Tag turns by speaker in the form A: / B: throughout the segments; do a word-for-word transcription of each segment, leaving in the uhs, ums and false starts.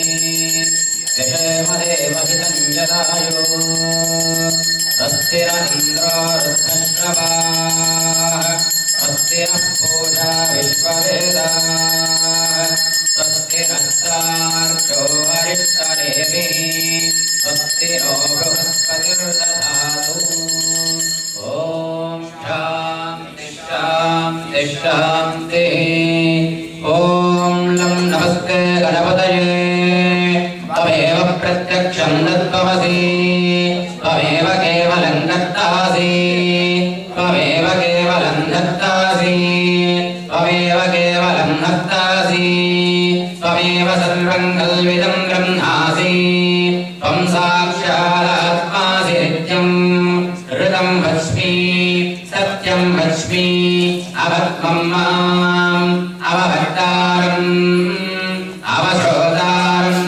A: यशेमदेवहितञ्जदायो स्वस्ति न इन्द्रो वृद्धश्रवाः स्वस्ति नः पूषा विश्ववेदाः स्वस्ति नस्तार्क्ष्यो अरिष्टनेमिः स्वस्ति नो बृहस्पतिर्दधातु ॐ शान्ति शान्ति शान्तिः ॐ लं नमस्ते गणपतये त्वमेव प्रत्यक्षं तत्त्वमसि त्वमेव केवलं दत्तासि त्वमेव केवलं दत्तासि त्वमेव केवलं दत्तासि त्वमेव सर्वं कल्विदं ब्रह्मासि त्वं साक्षादात्मासि नित्यं ऋतं वच्मि सत्यं वच्मि अवत्वं माम् अवभक्तारम् अवशोदारम्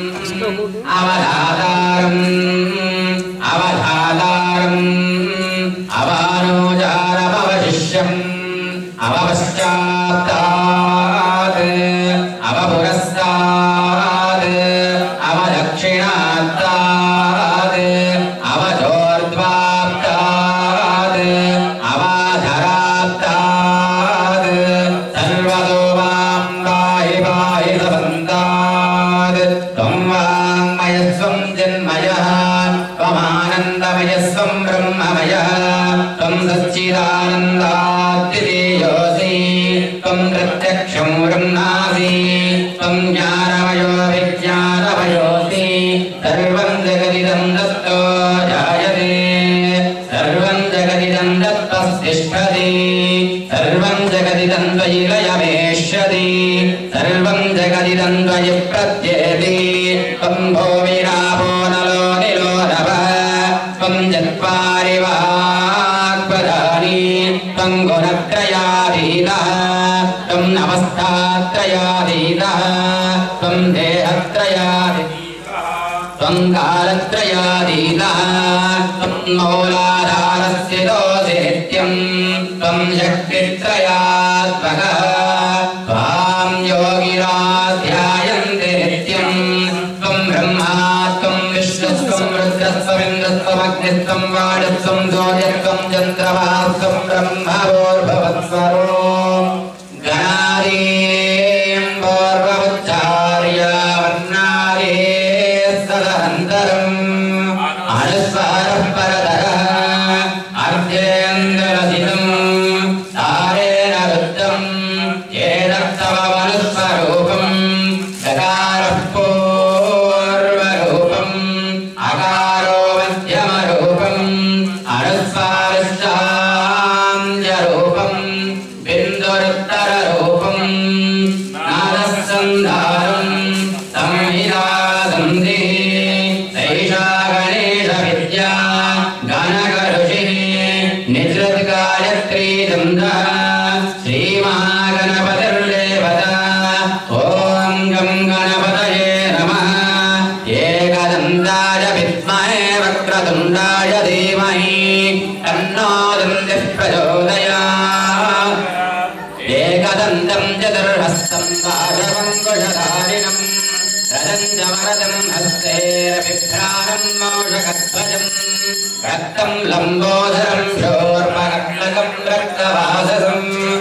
A: अवधातारम् अवधातारम् अवानोजारमवशिष्यम् अवपश्चात्तात् अवपुरस्तात् अवदक्षिणात्तात् अवचोर्ध्वात्तात् अवाधरात्तात् सर्वतो मां पाहि पाहि सपन्तात् त्वं वाङ्मयस्वं जन्मयः त्वमानन्दमयस्वं ब्रह्ममयः त्वं सच्चिदानन्दाद्वितीयोऽसि त्वं प्रत्यक्षं ब्रह्मासि त्वं ज्ञानमयो विज्ञानमयोऽसि सर्वं जगदिदं दत्तो जायते सर्वं जगदिदं दत्तस्तिष्ठति सर्वं जगदिदं त्वयि लयमेष्यति सर्वं जगदिदं त्वयि प्रत्येति त्वं भूमिरापो नलो निलो नभः त्वं चत्वारि वाक्पदानि त्वं गुणत्रयातीतः त्वं नमस्तात्रयातीतः त्वं देहत्रयातीतः त्वं कालत्रयातीतः त्वं मूलाधारस्य दोषि नित्यं त्वं शक्तित्रयात्मकः त्वां योगिनाध्यायन्ते नित्यं त्वं ब्रह्मा त्वं विष्णुस्त्वं रुद्रस्त्वमिन्द्रस्त्वमग्निस्त्वं वायुस्त्वं सूर्यस्त्वं चन्द्रमास्त्वं ब्रह्मभूर्भुवस्वरो गणादीं पूर्वमुच्चार्य वर्णादि सदन्तरम् अनुस्वारः परतरः अर्धेन्द्ररसितम् तारेण रुद्धम् एतत्तवमनुस्वरूपम् गकारः पूर्वरूपम् अकारो मध्यमरूपम् अनुस्वारश्चान्त्यरूपम् बिन्दुरुत्तररूपम् नादस्सन्धारम् संहितासन्धिः सैषा गणेशविद्या गणकऋषिः निसृद्गायत्री छन्दः श्रीमहागणपतिर्देवता ॐ गं गणपतये नमः एकदन्ताय विद्महे वक्रतुण्डाय धीमहि तन्नो दन्तिः प्रचोदयात् एकदन्तं चतुर्हस्तं पाशमङ्कुशधारिणं रजञ्जवरदं हस्तेरबिभ्राणं मौषकध्वजं रक्तं लम्बोदरं शोर्मरक्तकं रक्तवाससं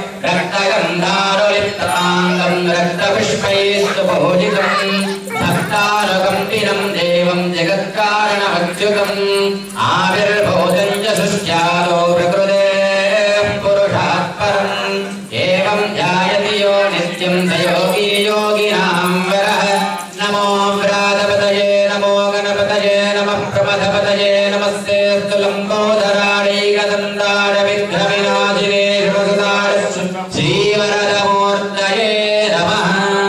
A: रक्तगन्धारुलिप्ताङ्गं रक्तपुष्पैस्तुपूजितं भक्तानुकम्पिनं देवं जगत्कारणमच्युतम् आविर्भूतं च सुस्यादो प्रकृतेः पुरुषात् परम् एवं ध्यायति यो नित्यं स योगी योगिनां वरः नमो व्रातपतये नमो गणपतये नमः प्रमथपतये नमस्ते लम्बोदराणैकदन्ताय विघ्नविनाशिने शिवसुताय श्रीवरदमूर्तये नमः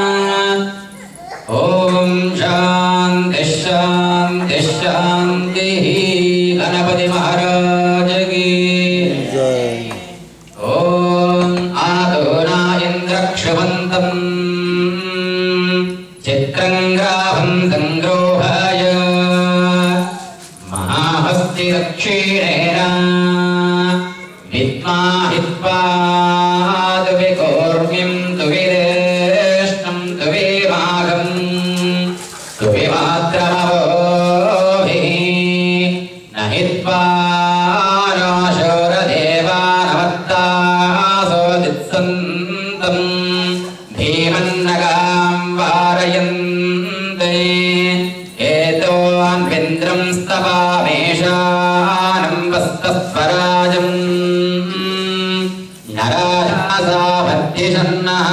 A: ॐ शान्तिः शान्तिः शान्तिः गणपति महाराज की जय ॐ आदोना इन्द्रक्षवन्तम् चित्रं ग्राभं सङ्ग्रोहाय महाहस्तिदक्षिणेन विद्माहित्वाद्विकोर्म्यं तु विदेष्णं तु विभागम् कुपिमात्रमवोभिः न हि त्वा नो शूरदेवानमत्तासोदित्सन्तम् भीमन्नगां वारयन्ते एतोऽन्विन्द्रं स्तवामेषानं वस्तस्वराजम् नराधासावद्यशन्नः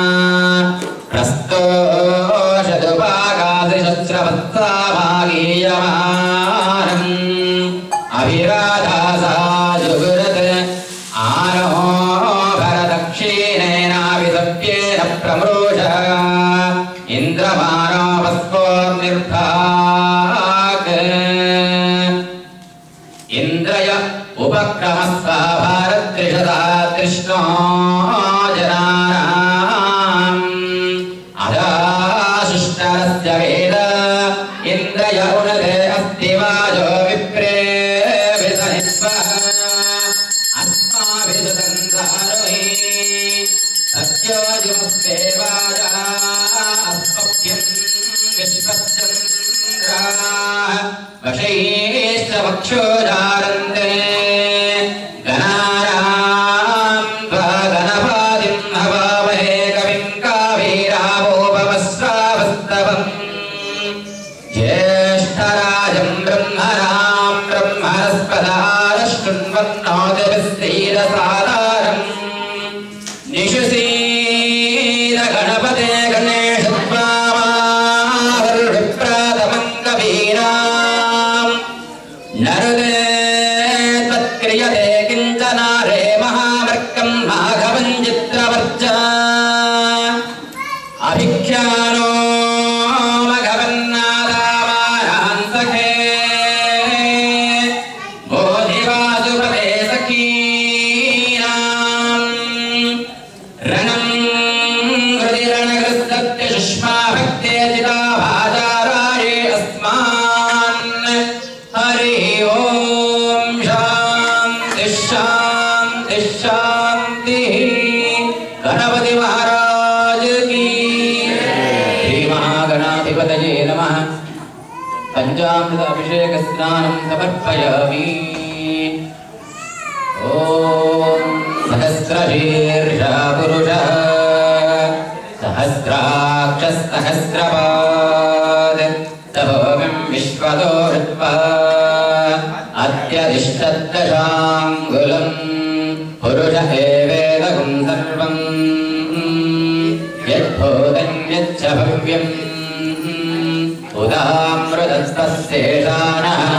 A: प्रस्तोषदुपागादिशस्रवत्साभागीयमानम् अभिराधासा जुगुरत् आनो भरदक्षिणेनाभिसप्येन प्रमृष इन्द्रमानो वस्पोर्निर्भाक् इन्द्रय उपक्रमस्वा भारत्रिशदा कृष्णो जनानाम् अदाशिष्टरस्य वेद इन्द्रय उनते अस्ति वाजो विप्रेभिसनित्वा अस्माभिसुतन्तारुहि सत्योजिमस्ते वाजा अस्मभ्यं विश्वश्चन्द्रा वशैश्च वक्षोजारन्ते गणानां त्वा गणपादिं हवामहे कविं कावीरावोपमश्रावस्तवम् ज्येष्ठराजं ब्रह्मणां ब्रह्मणस्पदारशृण्वन्नोतिभिस्त्रीरसादारम् निशुसीद गणपते गणेश त्वामाहर्विप्रातमं कवीनाम् नरुदे तत्क्रियते किञ्चनारे महामर्कं माघवं चित्रवर्चा अभिख्यानो मघवन्नादावानान् सखे बोधिवासुपते सखीनाम् रणं हृदि रणकृत्सत्यशुष्मा भक्ते चिता भाजाराये अस्मान् हरिः ॐ शान्तिः शान्तिः शान्तिः गणपति महाराज की श्री महागणाधिपतये नमः पंचामृत अभिषेक स्नानं समर्पयामि ॐ सहस्रशीर्षः पुरुषः सहस्राक्षः सहस्रपाद तपोमिं विश्वतो हृत्वा अत्यधिष्ठद्दशाङ्गुलम् पुरुष एवेदगुं सर्वम् यद्भूतं यच्च भव्यम् उदामृतस्तस्येषानः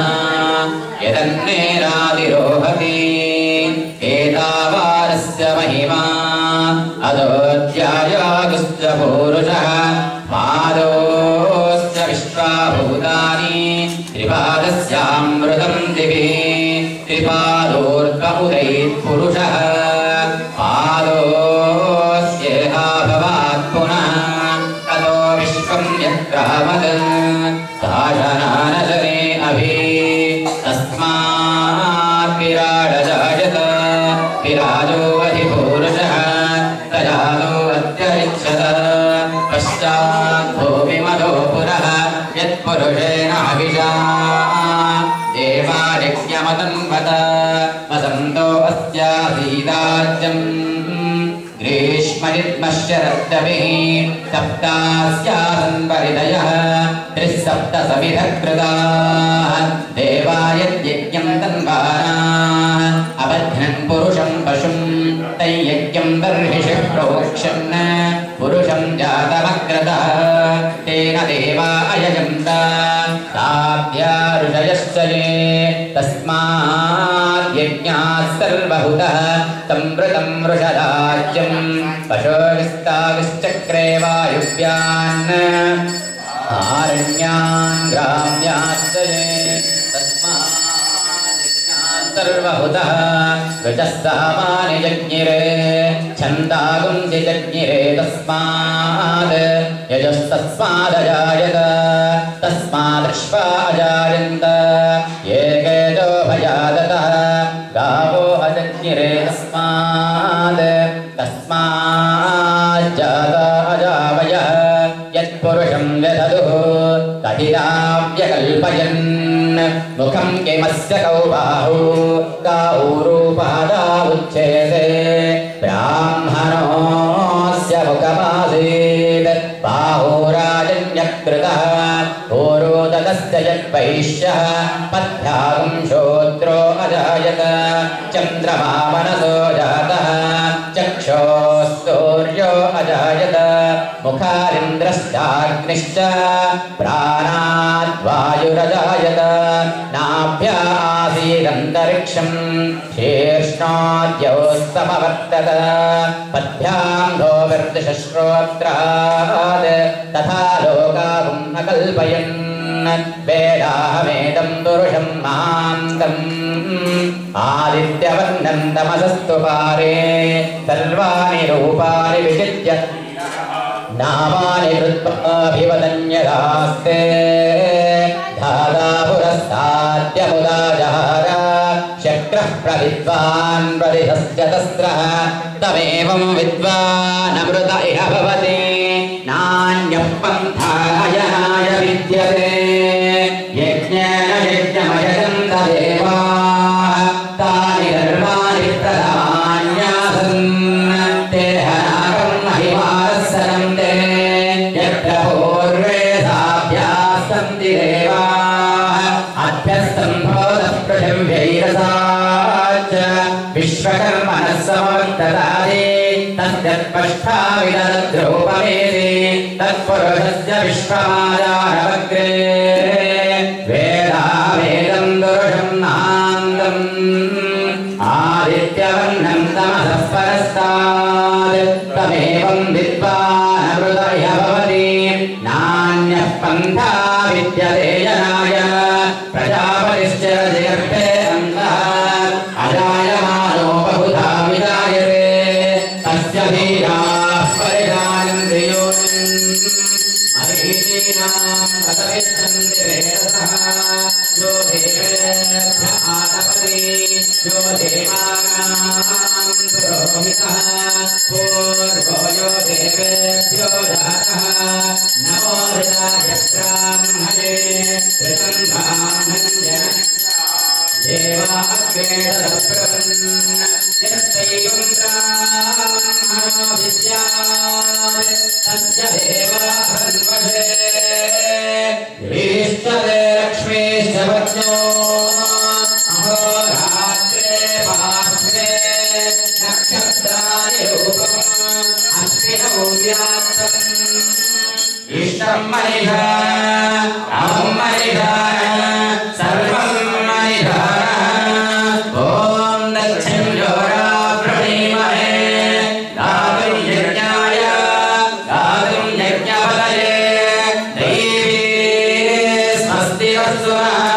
A: यदन्नेनादिरोहति एतावानस्य महिमा अदोऽध्यायागुश्च पूरुषः पादोश्च विश्वाभूतानि त्रिपादस्यामृतं दिवि त्रिपादोर्ध्व उदैत्पुरुषः पादोस्येहा भवात् पुनः ततो विश्वं यत्रामद साशनानशने अभि तस्मात् विराडजायत विराजो अधिपूरुषः तजातो अत्यरिच्छत पश्चात् भूमिमधो पुरः यत्पुरुषेण हविषा देवायज्ञमतन्वत वसन्तो अस्यासीदाज्यम् ग्रीष्मनिर्मश्यरद्दभिः सप्तास्यासन् परिदयः त्रिसप्तसमिधकृताः देवायज्ञं तन्वानाः अबध्नन् पुरुषं पशुं तैयज्ञं बर्हिषः प्रोक्षन् पुरुषं जातमग्रतः तेन देवा अयजन्त ताभ्या ऋषयश्च ये तस्मात् यज्ञात् सर्वहुतः संवृतं वृषदाज्यं पशोविस्ताविश्चक्रे वायुव्यान् आरण्यान् ग्राम्याश्च ये तस्मात् यज्ञात् सर्वहुतः ऋचः सामानि जज्ञिरे छन्दागुंसि जज्ञिरे तस्मात् यजस्तस्मादजायत तस्मादश्वा अजायन्त ये केजो भयादतः गावो अजज्ञिरे तस्मात् तस्माज्जाता अजावयः यत्पुरुषं व्यदधुः कहिराव्यकल्पयन् मुखं किमस्य कौ बाहु गौ रूपादा उच्यते ब्राह्मणोऽस्य मुखमासीत् बाहुराजन्यकृतः पूरोदकस्य यद्वैश्यः पद्भ्यागं श्रोत्रो अजायत चन्द्रमा मनसो जातः चक्षुस्तूर्यो अजायत मुखारिन्द्रश्चाग्निश्च प्राणाद्वायुरजायत नाभ्या आसीदन्तरिक्षं शीर्ष्णाद्यौस्तमवर्तत पद्भ्यां धोभिर्दशश्रोत्रात् तथा लोकागुम् अकल्पयन् वेदाहमेदं पुरुषं महान्तम् आदित्यवर्णं तमसस्तु पारे सर्वाणि रूपाणि विचित्य नामानि कृत्वाभिवदन्यदास्ते धादापुरस्ताद्यमुदा जहार शक्रः प्रविद्वान् प्रदिशस्य तस्रः तमेवं विद्वानमृत इह भवति नान्यः पन्थायनाय विद्यते यज्ञेन यज्ञमयजन्त देवाः तानि धर्माणि प्रथमान्यासन् ते हनाकं महिमारस्सनं ते यत्र पूर्वे साभ्याः सन्ति देवाः अभ्यस्तम्भोदः पृथिव्यैरसाच्च विश्वकर्मणः समवर्ततादि तस्यत्पष्ठाविदद्रूपमेति तत्पुरुषस्य विश्वमादानवग्रे वेदावेदं दुरुषं नान्दम् आदित्यवर्णं तमसः परस्तात् तमेवं विद्वानमृतय भवति नान्यः पन्था विद्यते जनाय प्रजापतिश्च जगर्भे अन्तः अजायमानो बहुधा विजायते तस्य धीराः परिजायन्ति योनिम् मरीचीनां गतविच्छन्ति वेदसः यो देवेभ्य आतपति यो देवानां पुरोहितः पूर्वो यो देवेभ्यो जातः नमो हृदाय ब्राह्मणे ऋतं ब्राह्मणं जन देवाग्रेदब्रवन् यस्यैवं ब्राह्मणो विद्यात् तस्य देवाहन्वशे ईश्वरे लक्ष्मीश्च वज्ञो अहोरात्रे पार्श्वे नक्षत्राणि रूपम् अश्विनौ व्याप्तम् इष्टं मनिषा अहं मनिषा सर्वं मनिषा ॐ दक्षिणजोरा प्रणीमहे गातुं यज्ञाय गातुं यज्ञपतये दैवी स्वस्ति वस्तुनः